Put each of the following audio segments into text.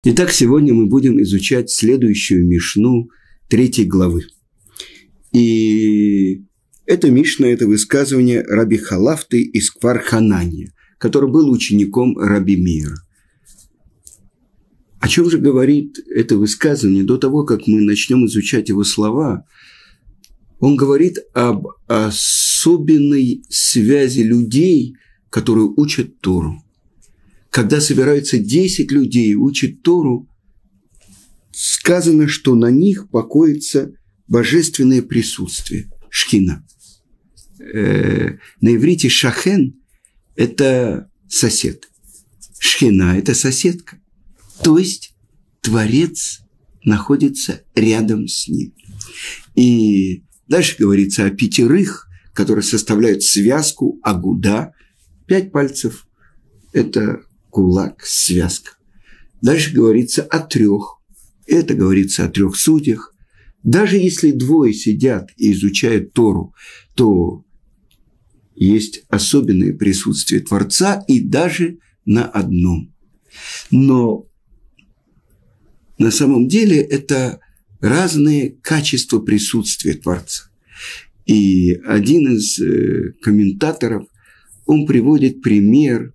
Итак, сегодня мы будем изучать следующую мишну 3 главы. И эта мишна – это высказывание Раби Халафты из Квар-Хананья, который был учеником Раби Меира. О чем же говорит это высказывание? До того, как мы начнем изучать его слова, он говорит об особенной связи людей, которые учат Тору. Когда собираются 10 людей и учат Тору, сказано, что на них покоится божественное присутствие, шхина. На иврите шахен – это сосед, шхина – это соседка. То есть Творец находится рядом с ним. И дальше говорится о 5, которые составляют связку агуда. 5 пальцев – это кулак, связка. Дальше говорится о 3. Это говорится о 3 судьях. Даже если 2 сидят и изучают Тору, то есть особенное присутствие Творца и даже на одном. Но на самом деле это разные качества присутствия Творца. И один из комментаторов, он приводит пример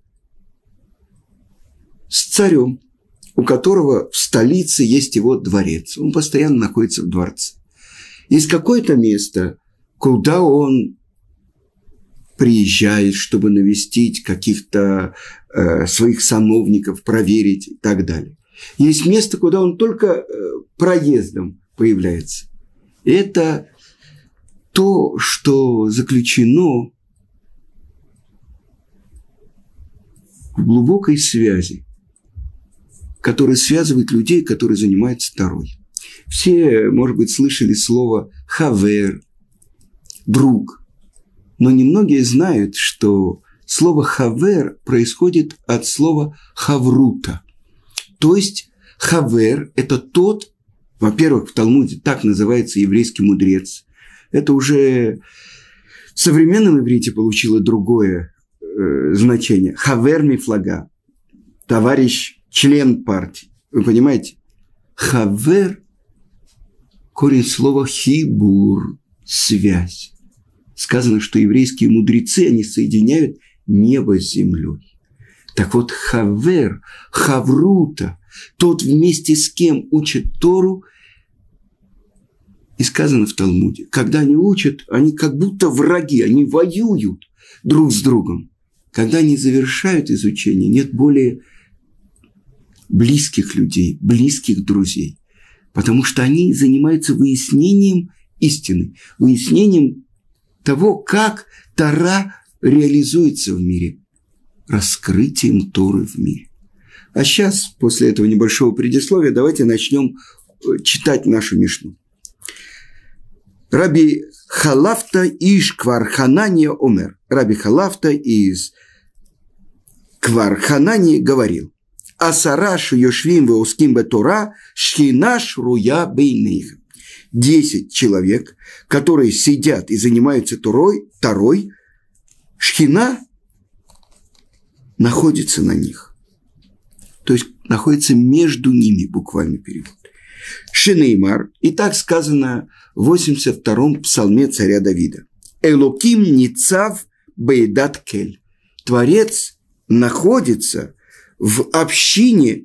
с царем, у которого в столице есть его дворец. Он постоянно находится в дворце. Есть какое-то место, куда он приезжает, чтобы навестить каких-то своих сановников, проверить и так далее. Есть место, куда он только проездом появляется. Это то, что заключено в глубокой связи, которая связывает людей, которые занимаются Торой. Все, может быть, слышали слово «хавер», «друг». Но немногие знают, что слово «хавер» происходит от слова «хаврута». То есть хавер – это тот, во-первых, в Талмуде так называется еврейский мудрец. Это уже в современном иврите получило другое значение. Хавер мифлага – товарищ, член партии. Вы понимаете? Хавер – корень слова хибур – связь. Сказано, что еврейские мудрецы, они соединяют небо с землей. Так вот, хавер, хаврута, тот, вместе с кем учат Тору, и сказано в Талмуде, когда они учат, они как будто враги, они воюют друг с другом. Когда они завершают изучение, нет более близких людей, близких друзей, потому что они занимаются выяснением истины, выяснением того, как Тора реализуется в мире, раскрытием Торы в мире. А сейчас, после этого небольшого предисловия, давайте начнем читать нашу мишну. Раби Халафта из Квар-Хананья омер. Раби Халафта из Квар-Хананьи говорил: «Асараш йошвим веуским бе-Тора, шхина шруя бейнейха». 10 человек, которые сидят и занимаются Торой, шхина находится на них. То есть находится между ними, буквальный перевод. Шинеймар, и так сказано в 82-м псалме царя Давида. Элоким ницав бейдат кель. Творец находится в общине.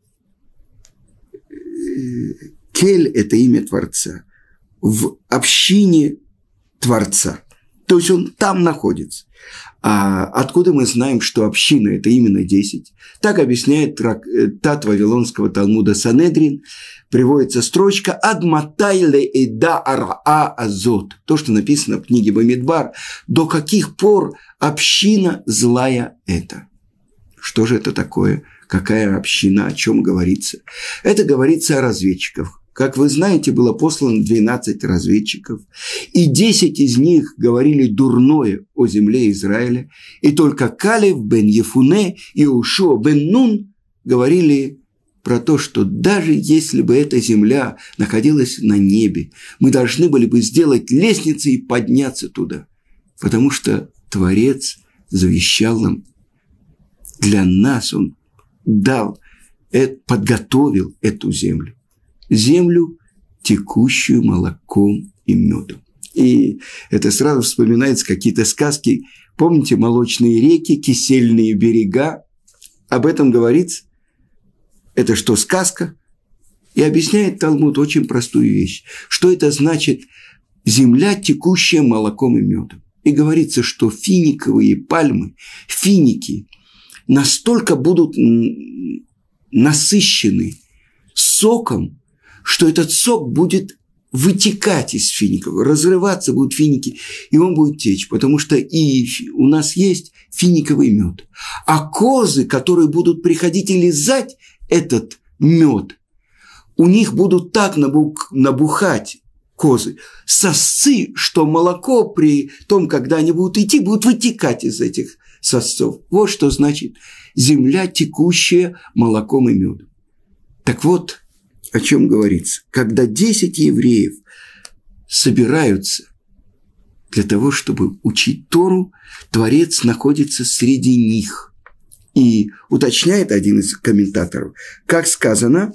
Кель – это имя Творца. В общине Творца. То есть он там находится. А откуда мы знаем, что община – это именно 10? Так объясняет трактат Вавилонского Талмуда Санедрин. Приводится строчка «Адматай ле эда араа азот». То, что написано в книге Бамидбар. До каких пор община злая это? Что же это такое? Какая община? О чем говорится? Это говорится о разведчиках. Как вы знаете, было послано 12 разведчиков, и 10 из них говорили дурное о земле Израиля, и только Калев бен Ефуне и Ушуа бен Нун говорили про то, что даже если бы эта земля находилась на небе, мы должны были бы сделать лестницы и подняться туда, потому что Творец завещал нам, для нас Он дал подготовил эту землю. Землю, текущую молоком и медом. И это сразу вспоминаются какие-то сказки. Помните, молочные реки, кисельные берега? Об этом говорится. Это что, сказка? И объясняет Талмуд очень простую вещь. Что это значит земля, текущая молоком и медом? И говорится, что финиковые пальмы, финики, настолько будут насыщены соком, что этот сок будет вытекать из фиников, разрываться будут финики, и он будет течь, потому что и у нас есть финиковый мед. А козы, которые будут приходить и лизать этот мед, у них будут так набухать козы, сосцы, что молоко при том, когда они будут идти, будут вытекать из этих сосцов. Вот что значит земля, текущая молоком и медом. Так вот, о чем говорится. Когда 10 евреев собираются для того, чтобы учить Тору, Творец находится среди них. И уточняет один из комментаторов, как сказано,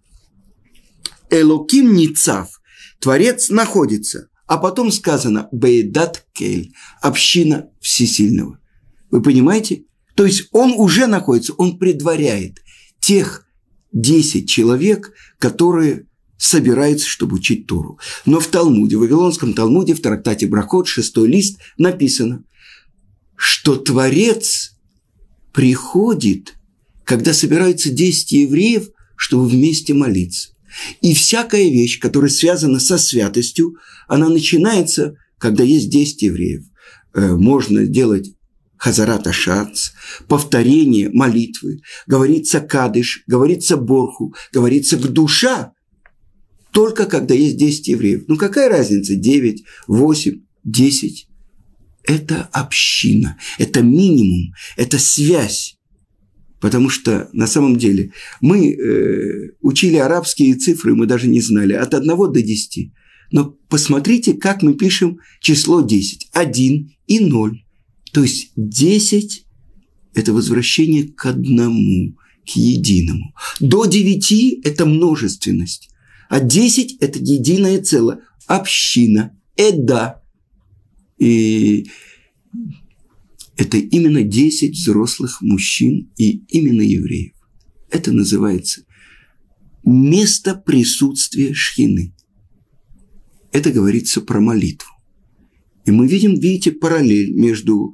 Элоким Ницав, Творец находится, а потом сказано Бейдат Кель, община всесильного. Вы понимаете? То есть он уже находится, он предваряет тех 10 человек, которые собираются, чтобы учить Тору. Но в Талмуде, в Вавилонском Талмуде, в трактате Брахот, 6 лист, написано, что Творец приходит, когда собираются 10 евреев, чтобы вместе молиться. И всякая вещь, которая связана со святостью, она начинается, когда есть 10 евреев. Можно делать Хазарат Ашац, повторение молитвы, говорится Кадыш, говорится Борху, говорится Гдуша, только когда есть 10 евреев. Ну какая разница, 9, 8, 10? Это община, это минимум, это связь. Потому что на самом деле мы учили арабские цифры, мы даже не знали, от 1 до 10. Но посмотрите, как мы пишем число 10. 1 и 0. То есть 10 – это возвращение к одному, к единому. До 9 – это множественность. А 10 – это единое целое, община, эда. И это именно 10 взрослых мужчин и именно евреев. Это называется место присутствия Шхины. Это говорится про молитву. И мы видите, параллель между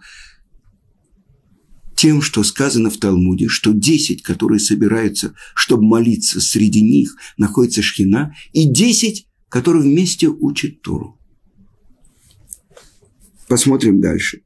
тем, что сказано в Талмуде, что 10, которые собираются, чтобы молиться, среди них находится Шхина, и 10, которые вместе учат Тору. Посмотрим дальше.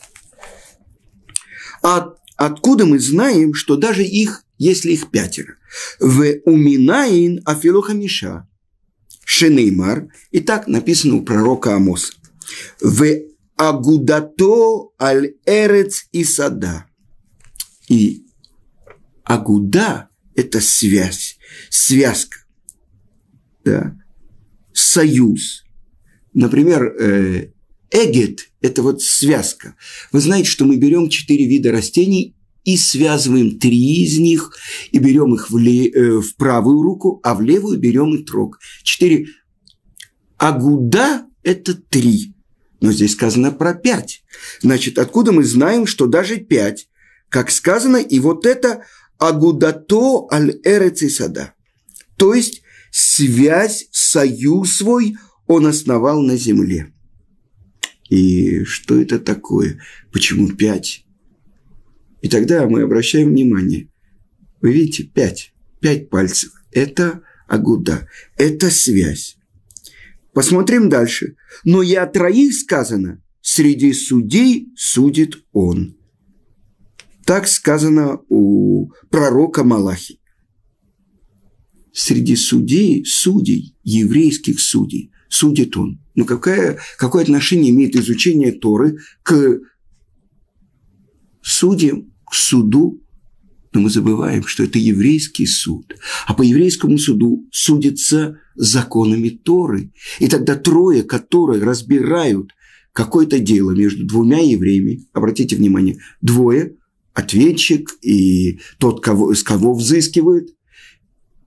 Откуда мы знаем, что даже их, если их 5? В уминаин афилоха миша шенеймар. И так написано у пророка Амоса. В агудато аль эрец и сада. И агуда – это связь, связка, да? Союз. Например, эгет – это вот связка. Вы знаете, что мы берем 4 вида растений и связываем 3 из них, и берем их в правую руку, а в левую берем итрог. 4. Агуда – это 3. Но здесь сказано про 5. Значит, откуда мы знаем, что даже 5? Как сказано, и вот это агудато аль эрец и сада. То есть, связь, союз свой он основал на земле. И что это такое? Почему 5? И тогда мы обращаем внимание. Вы видите, 5 пальцев. Это агуда, это связь. Посмотрим дальше. Но и о 3 сказано, среди судей судит он. Так сказано у пророка Малахи. Среди судей, еврейских судей, судит он. Но какое отношение имеет изучение Торы к судьям, к суду? Но мы забываем, что это еврейский суд. А по еврейскому суду судятся законами Торы. И тогда 3, которые разбирают какое-то дело между 2 евреями, обратите внимание, 2, ответчик и тот, с кого взыскивают,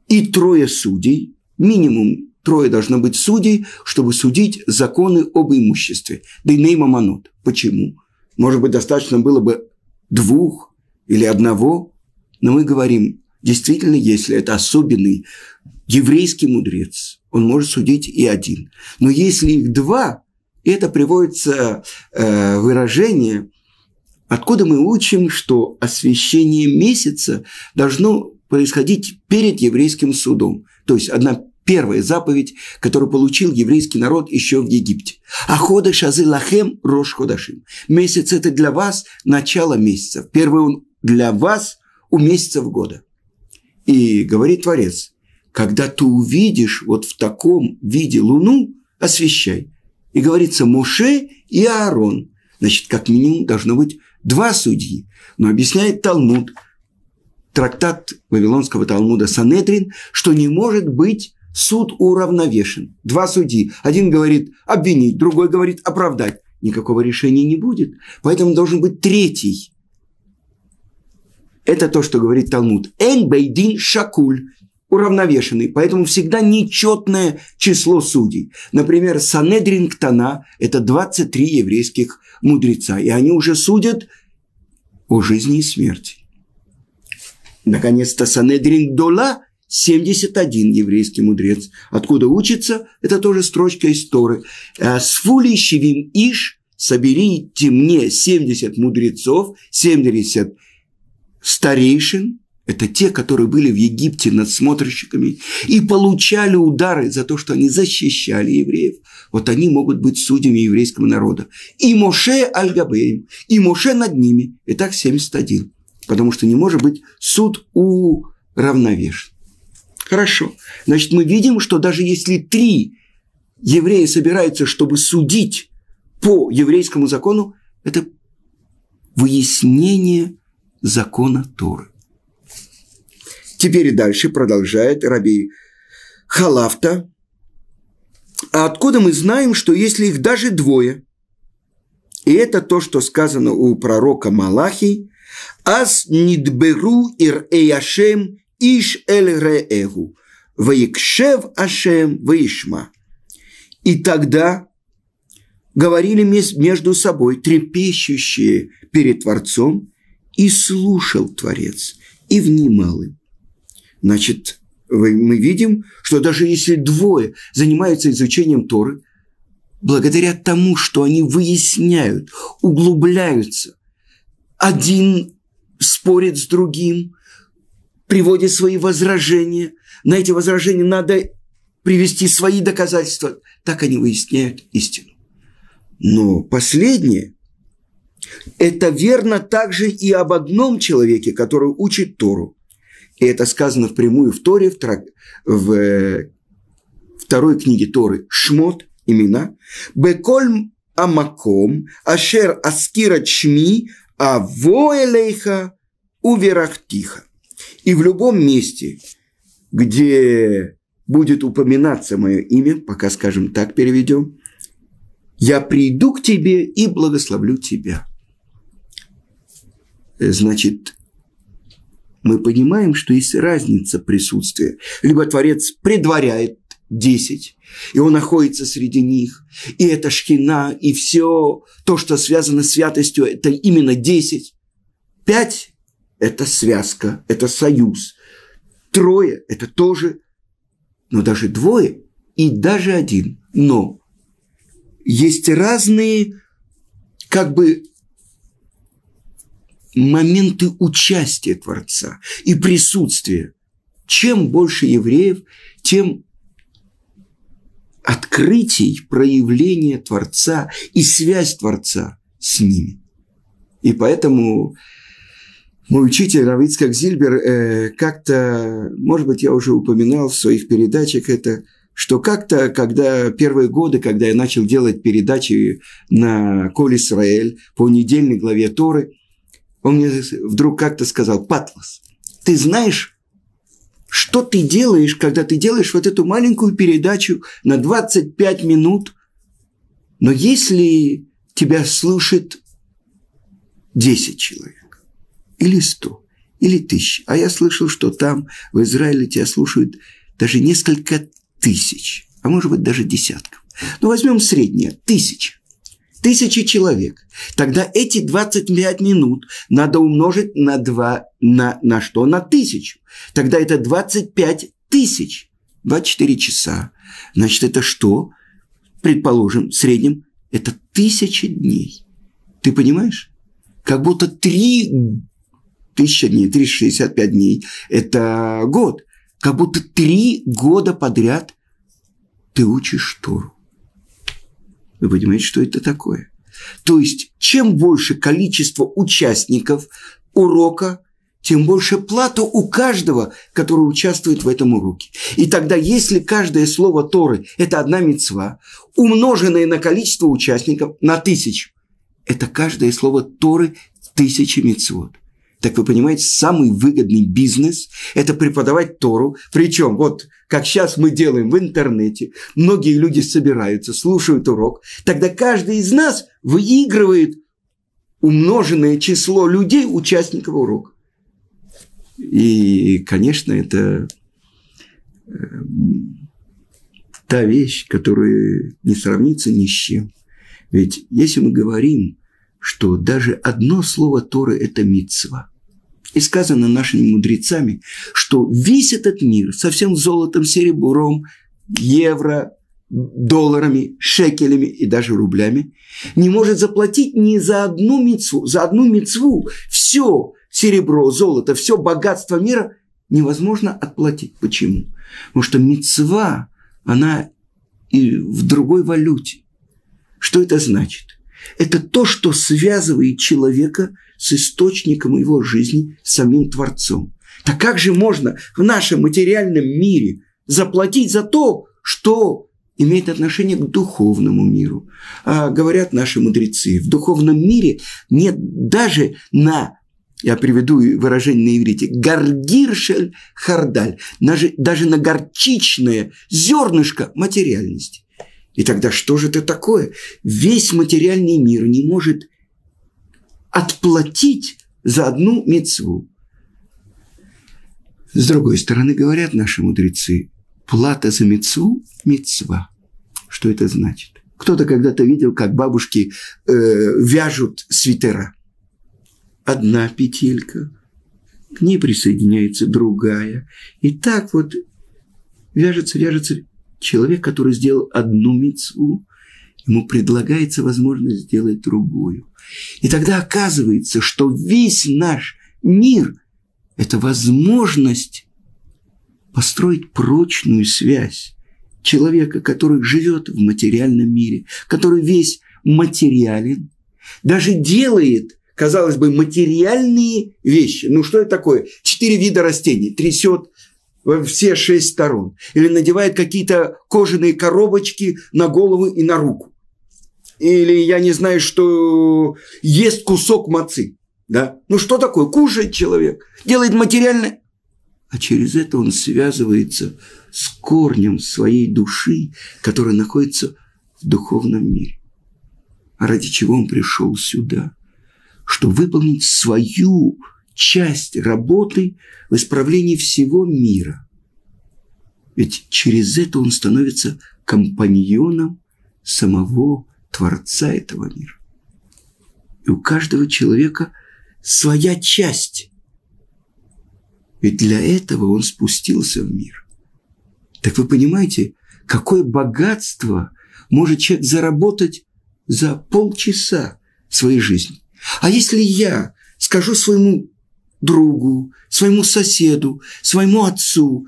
и 3 судей, минимум 3 должно быть судей, чтобы судить законы об имуществе. Дейней мамонот. Почему? Может быть, достаточно было бы 2 или 1, но мы говорим, действительно, если это особенный еврейский мудрец, он может судить и 1. Но если их 2, это приводится выражение, откуда мы учим, что освящение месяца должно происходить перед еврейским судом. То есть первая заповедь, которую получил еврейский народ еще в Египте. «Аходеш азы лахем рош ходашим». Месяц – это для вас начало месяца. Первый он для вас у месяцев года. И говорит Творец, когда ты увидишь вот в таком виде луну, освящай. И говорится Моше и Аарон. Значит, как минимум должно быть 2 судьи. Но объясняет Талмуд, трактат Вавилонского Талмуда Санедрин, что не может быть суд уравновешен. 2 судьи. Один говорит обвинить, другой говорит оправдать. Никакого решения не будет. Поэтому должен быть 3. Это то, что говорит Талмуд. Эн бейдин шакуль. Уравновешенный. Поэтому всегда нечетное число судей. Например, Санедрин Ктана – это 23 еврейских мудреца. И они уже судят о жизни и смерти. Наконец-то Санедрин Гдола – 71 еврейский мудрец. Откуда учится? Это тоже строчка из Торы. «Сфули щевим иш» – соберите мне 70 мудрецов, 70 старейшин. Это те, которые были в Египте надсмотрщиками и получали удары за то, что они защищали евреев. Вот они могут быть судьями еврейского народа. И Моше аль-Габеем, и Моше над ними. Итак, 71. Потому что не может быть суд уравновешен. Хорошо. Значит, мы видим, что даже если 3 еврея собираются, чтобы судить по еврейскому закону, это выяснение закона Торы. Теперь и дальше продолжает Раби Халафта. А откуда мы знаем, что если их даже 2, и это то, что сказано у пророка Малахи, «Ас нидберу ир эяшем иш эль реэгу, ваикшев ашем ваишма». И тогда говорили между собой трепещущие перед Творцом, и слушал Творец, и внимал им. Значит, мы видим, что даже если 2 занимаются изучением Торы, благодаря тому, что они выясняют, углубляются, один спорит с другим, приводит свои возражения, на эти возражения надо привести свои доказательства, так они выясняют истину. Но последнее, это верно также и об одном человеке, который учит Тору. И это сказано впрямую в Торе, в 2 книге Торы Шмот, имена. «Беколь амаком ашер аскира чми аво элейха уверахтиха». И в любом месте, где будет упоминаться мое имя, пока, скажем так, переведем, «Я приду к тебе и благословлю тебя». Значит, мы понимаем, что есть разница присутствия. Либо Творец предваряет 10, и он находится среди них, и это шхина, и все то, что связано с святостью, это именно 10. 5 – это связка, это союз. 3 – это тоже, но даже 2 и даже 1. Но есть разные, моменты участия Творца и присутствия. Чем больше евреев, тем открытий, проявления Творца и связь Творца с ними. И поэтому мой учитель Рав Ицхак Зильбер как-то, может быть, я уже упоминал в своих передачах это, что как-то, когда первые годы, когда я начал делать передачи на Коль Исраэль по недельной главе Торы, он мне вдруг как-то сказал: «Патлас, ты знаешь, что ты делаешь, когда ты делаешь вот эту маленькую передачу на 25 минут, но если тебя слушает 10 человек или 100, или 1000. А я слышал, что там, в Израиле, тебя слушают даже несколько тысяч, а может быть даже десятков. Ну, возьмем среднее, 1000. 1000 человек. Тогда эти 25 минут надо умножить на 2, на что? На 1000. Тогда это 25 тысяч. 24 часа. Значит, это что? Предположим, в среднем это 1000 дней. Ты понимаешь? Как будто 3000 дней, 365 дней – это год. Как будто 3 года подряд ты учишь Тору. Вы понимаете, что это такое? То есть, чем больше количество участников урока, тем больше плата у каждого, который участвует в этом уроке. И тогда, если каждое слово Торы – это одна мицва, умноженное на количество участников на 1000, это каждое слово Торы 1000 мицвот. Так вы понимаете, самый выгодный бизнес – это преподавать Тору. Причем, вот как сейчас мы делаем в интернете, многие люди собираются, слушают урок. Тогда каждый из нас выигрывает умноженное число людей, участников урока. И, конечно, это та вещь, которая не сравнится ни с чем. Ведь если мы говорим, что даже одно слово Торы – это мицва. И сказано нашими мудрецами, что весь этот мир со всем золотом, серебром, евро, долларами, шекелями и даже рублями не может заплатить ни за одну мицву. За одну мицву все серебро, золото, все богатство мира невозможно отплатить. Почему? Потому что мицва, она и в другой валюте. Что это значит? Это то, что связывает человека с источником его жизни, с самим Творцом. Так как же можно в нашем материальном мире заплатить за то, что имеет отношение к духовному миру? А говорят наши мудрецы, в духовном мире нет даже на, я приведу выражение на иврите, гаргиршель хардаль, даже на горчичное зернышко материальности. И тогда что же это такое? Весь материальный мир не может отплатить за одну мицву. С другой стороны, говорят наши мудрецы, плата за мицву – мицва. Что это значит? Кто-то когда-то видел, как бабушки вяжут свитера. Одна петелька, к ней присоединяется другая. И так вот вяжется. Человек, который сделал одну мицву, ему предлагается возможность сделать другую. И тогда оказывается, что весь наш мир – это возможность построить прочную связь человека, который живет в материальном мире, который весь материален, даже делает, казалось бы, материальные вещи. Ну, что это такое? 4 вида растений, трясет во все 6 сторон. Или надевает какие-то кожаные коробочки на голову и на руку. Или, я не знаю, что ест кусок мацы. Да? Ну, что такое? Кушает человек, делает материальное. А через это он связывается с корнем своей души, которая находится в духовном мире. А ради чего он пришел сюда? Чтобы выполнить свою часть работы в исправлении всего мира. Ведь через это он становится компаньоном самого Творца этого мира. И у каждого человека своя часть. Ведь для этого он спустился в мир. Так вы понимаете, какое богатство может человек заработать за полчаса своей жизни? А если я скажу своему другу, своему соседу, своему отцу,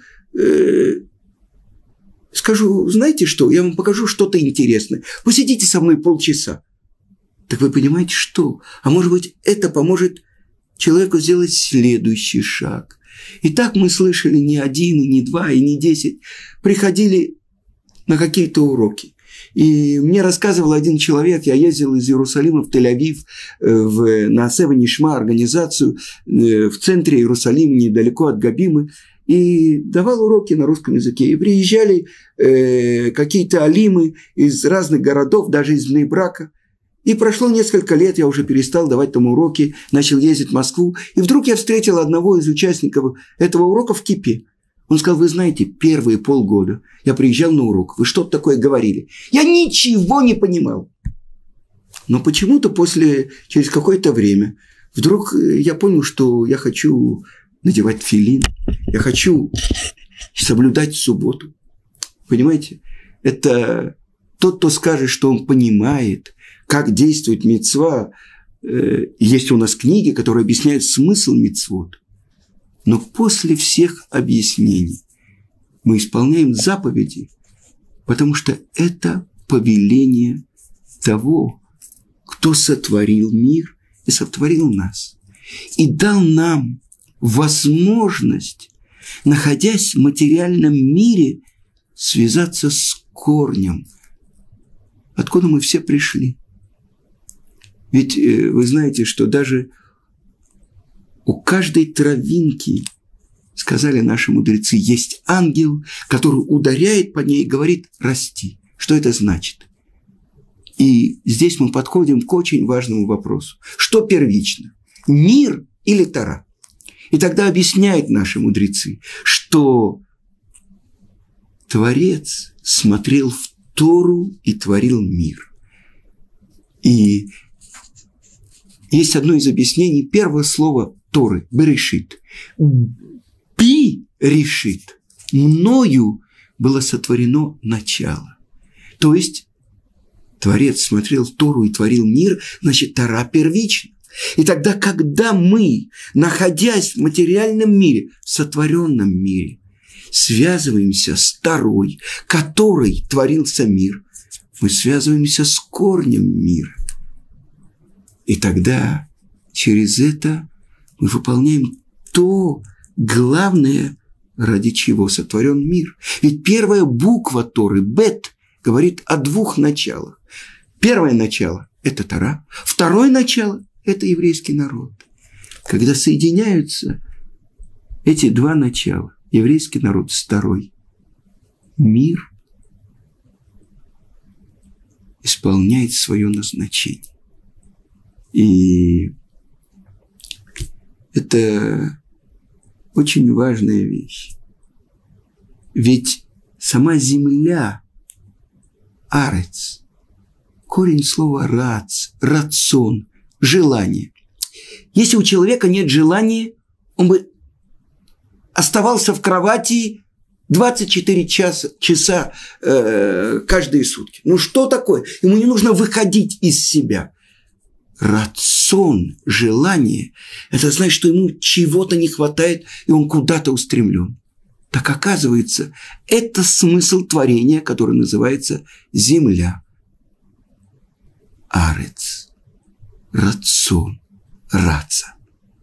скажу, знаете что, я вам покажу что-то интересное, посидите со мной полчаса. Так вы понимаете, что? А может быть, это поможет человеку сделать следующий шаг. И так мы слышали не 1, и не 2, и не 10. Приходили на какие-то уроки. И мне рассказывал один человек, я ездил из Иерусалима в Тель-Авив на Асева Нишма организацию в центре Иерусалима, недалеко от Габимы, и давал уроки на русском языке. И приезжали какие-то алимы из разных городов, даже из Бней-Брака. И прошло несколько лет, я уже перестал давать там уроки, начал ездить в Москву. И вдруг я встретил одного из участников этого урока в кипе. Он сказал: вы знаете, первые полгода я приезжал на урок, вы что-то такое говорили. Я ничего не понимал. Но почему-то через какое-то время, вдруг я понял, что я хочу надевать тфилин, я хочу соблюдать субботу. Понимаете? Это тот, кто скажет, что он понимает, как действует мицва. Есть у нас книги, которые объясняют смысл мицвот. Но после всех объяснений мы исполняем заповеди, потому что это повеление того, кто сотворил мир и сотворил нас. И дал нам возможность, находясь в материальном мире, связаться с корнем, откуда мы все пришли. Ведь вы знаете, что даже у каждой травинки, сказали наши мудрецы, есть ангел, который ударяет по ней и говорит: расти. Что это значит? И здесь мы подходим к очень важному вопросу. Что первично? Мир или Тора? И тогда объясняют наши мудрецы, что Творец смотрел в Тору и творил мир. И есть одно из объяснений. Первое слово Торы – «берешит». «Би» решит. Мною было сотворено начало. То есть Творец смотрел Тору и творил мир, значит, Тора первична. И тогда, когда мы, находясь в материальном мире, в сотворенном мире, связываемся с Торой, которой творился мир, мы связываемся с корнем мира. И тогда через это мы выполняем то главное, ради чего сотворен мир. Ведь первая буква Торы, бет, говорит о двух началах. Первое начало – это Тора. Второе начало – это еврейский народ. Когда соединяются эти два начала, еврейский народ с Торой, мир исполняет свое назначение. И это очень важная вещь. Ведь сама земля, арец, корень слова рац, рацион, желание. Если у человека нет желания, он бы оставался в кровати 24 часа каждые сутки. Ну что такое? Ему не нужно выходить из себя. Рацион, желание, это значит, что ему чего-то не хватает, и он куда-то устремлен. Так оказывается, это смысл творения, который называется земля. Арец, рацион, раца.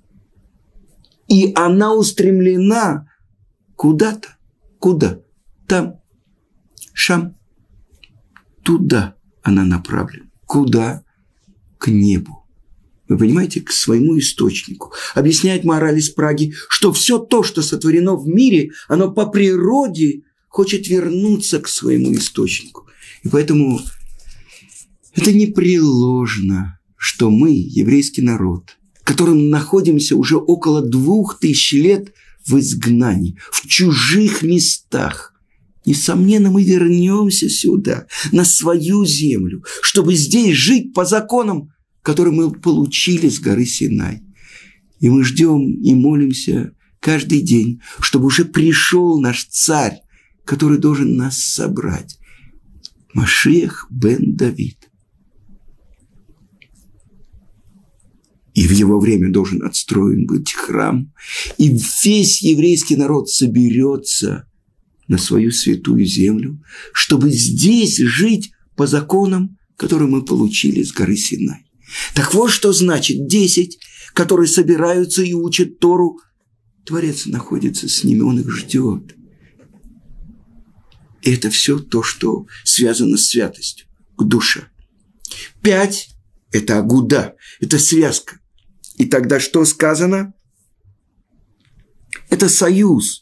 И она устремлена куда-то. Куда? Там. Шам. Туда она направлена. Куда? К небу. Вы понимаете, к своему источнику. Объясняет мораль из Праги, что все то, что сотворено в мире, оно по природе хочет вернуться к своему источнику. И поэтому это непреложно, что мы, еврейский народ, которым находимся уже около 2000 лет в изгнании, в чужих местах, несомненно, мы вернемся сюда, на свою землю, чтобы здесь жить по законам, которые мы получили с горы Синай. И мы ждем и молимся каждый день, чтобы уже пришел наш царь, который должен нас собрать. Машиах бен Давид. И в его время должен отстроен быть храм. И весь еврейский народ соберется на свою святую землю, чтобы здесь жить по законам, которые мы получили с горы Синай. Так вот, что значит 10, которые собираются и учат Тору. Творец находится с ними, он их ждет. И это все то, что связано с святостью, к душе. 5 – это агуда, это связка. И тогда что сказано? Это союз.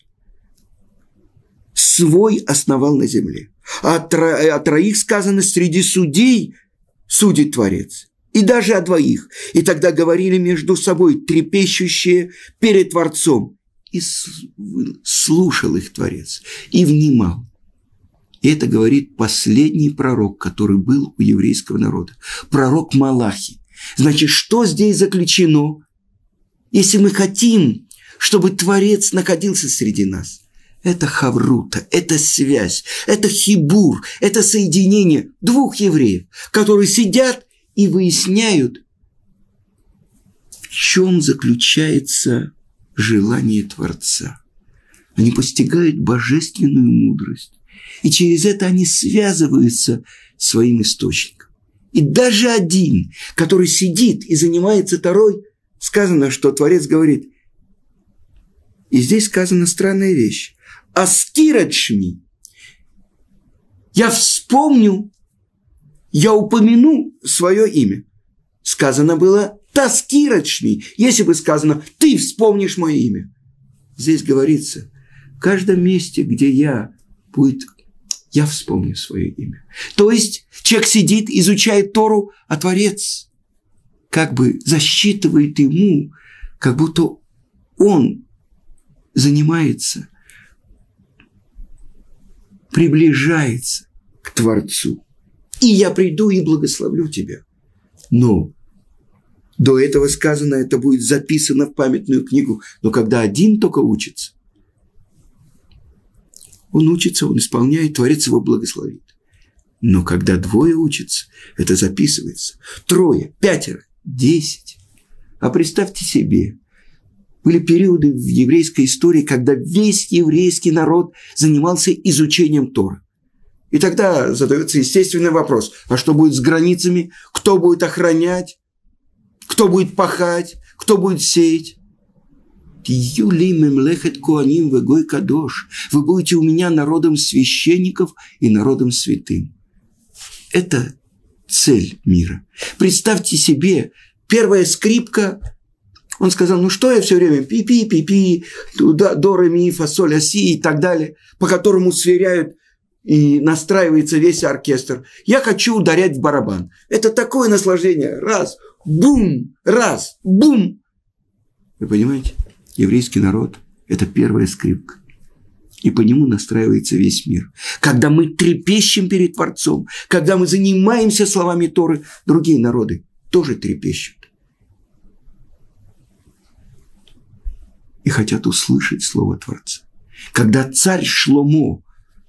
Свой основал на земле. А о троих сказано: среди судей судит Творец. И даже о двоих. И тогда говорили между собой трепещущие перед Творцом. И слушал их Творец. И внимал. И это говорит последний пророк, который был у еврейского народа. Пророк Малахи. Значит, что здесь заключено? Если мы хотим, чтобы Творец находился среди нас, это хаврута, это связь, это хибур, это соединение двух евреев, которые сидят и выясняют, в чем заключается желание Творца. Они постигают божественную мудрость, и через это они связываются с своим источником. И даже один, который сидит и занимается Торой, сказано, что Творец говорит, и здесь сказана странная вещь, «Аскирачми» я вспомню, я упомяну свое имя. Сказано было «Таскирачми», если бы сказано «ты вспомнишь мое имя». Здесь говорится, в каждом месте, где я вспомню свое имя. То есть человек сидит, изучает Тору, а Творец как бы засчитывает ему, как будто он занимается, приближается к Творцу. И я приду и благословлю тебя. Но до этого сказано, это будет записано в памятную книгу. Но когда один только учится, он учится, он исполняет, Творец его благословит. Но когда двое учатся, это записывается. 3, 5, 10. А представьте себе, были периоды в еврейской истории, когда весь еврейский народ занимался изучением Торы. И тогда задается естественный вопрос, а что будет с границами? Кто будет охранять? Кто будет пахать? Кто будет сеять? Вы будете у меня народом священников и народом святым. Это цель мира. Представьте себе, первая скрипка, он сказал, ну что я все время пи-пи-пи-пи, до, ре, ми, фа, соль, ля, си и так далее, по которому сверяют и настраивается весь оркестр. Я хочу ударять в барабан. Это такое наслаждение. Раз, бум, раз, бум. Вы понимаете? Еврейский народ – это первая скрипка. И по нему настраивается весь мир. Когда мы трепещем перед Творцом, когда мы занимаемся словами Торы, другие народы тоже трепещут. И хотят услышать слово Творца. Когда царь Шломо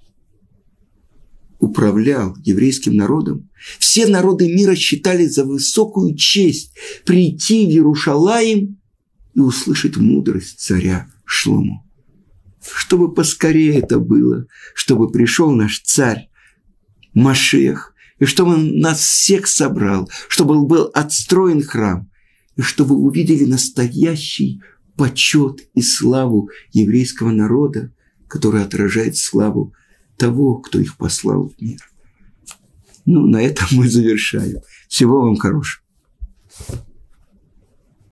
управлял еврейским народом, все народы мира считали за высокую честь прийти в Иерушалаим и услышать мудрость царя Шломо. Чтобы поскорее это было, чтобы пришел наш царь Машиах, и чтобы он нас всех собрал, чтобы был отстроен храм, и чтобы увидели настоящий почет и славу еврейского народа, который отражает славу того, кто их послал в мир. Ну, на этом мы завершаем. Всего вам хорошего.